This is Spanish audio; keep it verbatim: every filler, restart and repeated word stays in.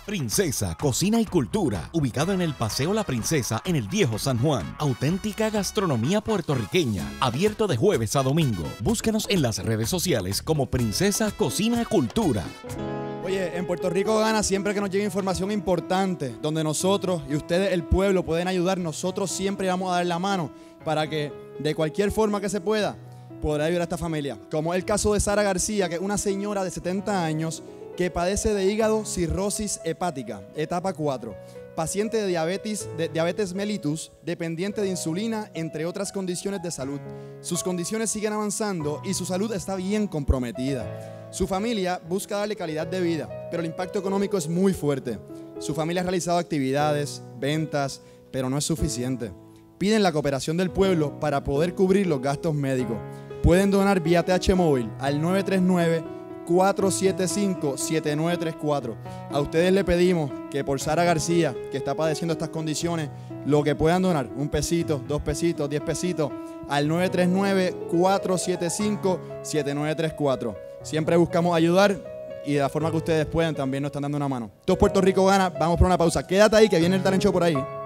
Princesa Cocina y Cultura, ubicado en el Paseo La Princesa en el Viejo San Juan. Auténtica gastronomía puertorriqueña, abierto de jueves a domingo. Búsquenos en las redes sociales como Princesa Cocina y Cultura. Oye, en Puerto Rico Gana, siempre que nos llegue información importante, donde nosotros y ustedes, el pueblo, pueden ayudar, nosotros siempre vamos a dar la mano para que de cualquier forma que se pueda, podrá ayudar a esta familia. Como es el caso de Sara García, que es una señora de setenta años que padece de hígado cirrosis hepática, etapa cuatro, paciente de diabetes, de diabetes mellitus, dependiente de insulina, entre otras condiciones de salud. Sus condiciones siguen avanzando y su salud está bien comprometida. Su familia busca darle calidad de vida, pero el impacto económico es muy fuerte. Su familia ha realizado actividades, ventas, pero no es suficiente. Piden la cooperación del pueblo para poder cubrir los gastos médicos. Pueden donar vía T H móvil al nueve tres nueve, cuatro siete cinco, siete nueve tres cuatro. A ustedes le pedimos que por Sara García, que está padeciendo estas condiciones, lo que puedan donar, un pesito, dos pesitos, diez pesitos, al nueve tres nueve, cuatro siete cinco, siete nueve tres cuatro. Siempre buscamos ayudar y de la forma que ustedes puedan también nos están dando una mano. Todo Puerto Rico Gana, vamos por una pausa. Quédate ahí que viene el talent show por ahí.